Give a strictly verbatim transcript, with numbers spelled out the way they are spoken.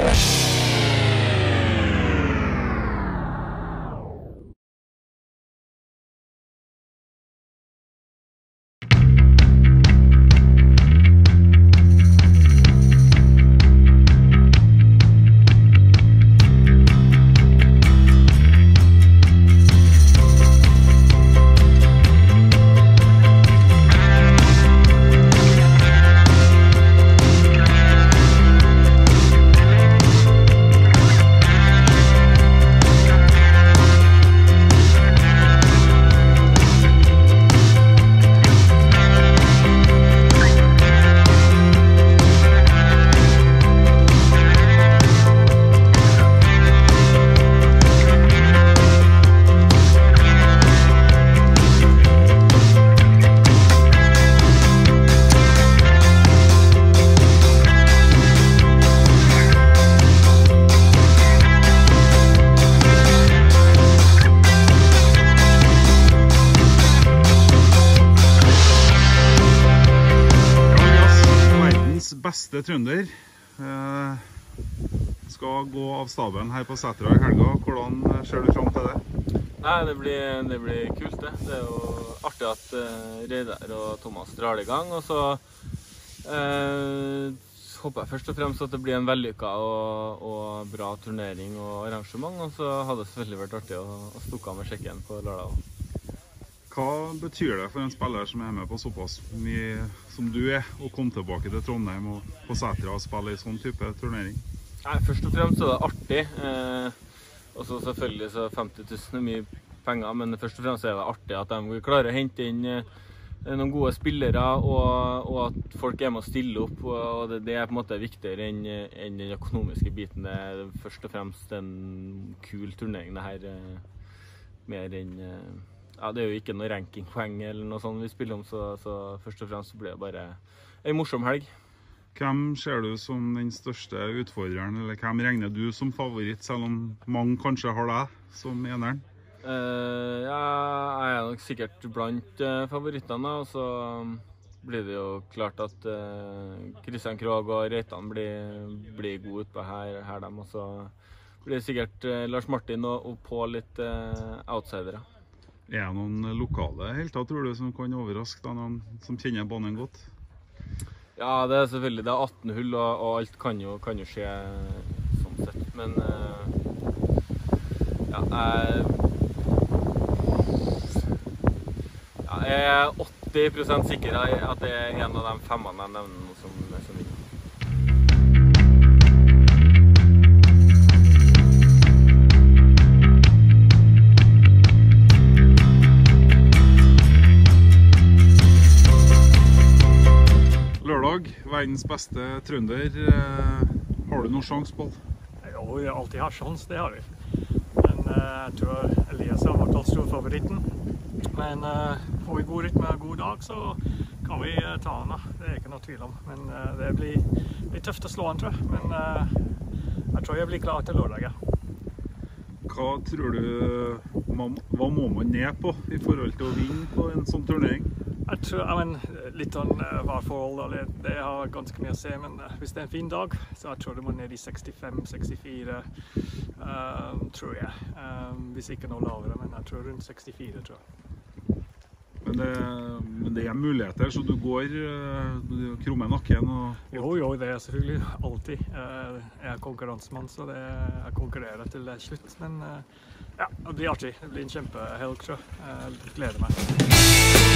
Beste trønder eh, skal gå av staben her på Sætra i helga. Hvordan ser du frem til det? Nei, det blir, det blir kult det. Det er jo artig at uh, Reidar og Thomas drar det i gang. Og så uh, håper jeg først og fremst at det blir en vellykka og, og bra turnering og arrangement. Og så hadde det selvfølgelig vært artig å, å stukke av med sjekken på lørdag. Hva betyr det for en spiller som er med på såpass mye som du er, å komme tilbake til Trondheim og på Sætra og spille i sånn type turnering? Nei, først og fremst så er det artig. Eh, og så selvfølgelig så femti tusen er mye penger, men først og fremst er det artig at de klarer å hente inn eh, noen gode spillere, og, og at folk er med å stille opp. Og det, det er på en måte viktigere enn, enn den økonomiske biten. Det er først og fremst en kul turnering det her, eh, mer enn... Eh, Ja, det er jo ikke noe rankingpoeng eller noe sånt vi spiller om, så, så først og fremst blir det bare en morsom helg. Hvem ser du som den største utfordreren, eller hvem regner du som favoritt, selv om mange kanskje har deg som eneren? Uh, ja, jeg er nok sikkert blant uh, favorittene, og så blir det jo klart at uh, Christian Krogh og Reitan blir, blir gode utpå her, her dem, og så blir det sikkert uh, Lars Martin og, og på litt uh, outsidere. Er det noen lokale helter, tror du, som kan overraske da, noen som kjenner banen godt? Ja, det er selvfølgelig, det er atten hull, og, og alt kan jo, kan jo skje sånn sett, men uh, ja, jeg, ja, jeg er åtti prosent sikker at det er en av de femmene jeg nevner som, som vinner. Verdens beste trønder. Har du noen sjans på det? Jo, vi har alltid hatt sjans, det har vi. Men uh, jeg tror Elias har vært den store favoritten. Men uh, får vi god rytme og god dag, så kan vi uh, ta han da. Det er ikke noe tvil om. Men uh, det blir, blir tøft å slå han, tror jeg. Men uh, jeg tror jeg blir klar til lørdag, ja. Hva tror du, hva må man ned på i forhold til å vinne på en sånn turnering? Jeg tror, jeg mener, litt sånn uh, hver forhold, det har ganske mye å se, men uh, hvis det er en fin dag, så jeg tror det må ned i sekstifem sekstifire, uh, tror jeg. Um, hvis ikke noe lavere, men jeg tror rundt sekstifire, tror jeg. Men det, men det er muligheter, så du går, du krummer nakken og... Jo, jo, det er selvfølgelig alltid. Uh, jeg er konkurransemann, så det, jeg konkurrerer til slutt, men uh, ja, det blir artig. Det blir en kjempehelg, tror jeg. Jeg gleder meg.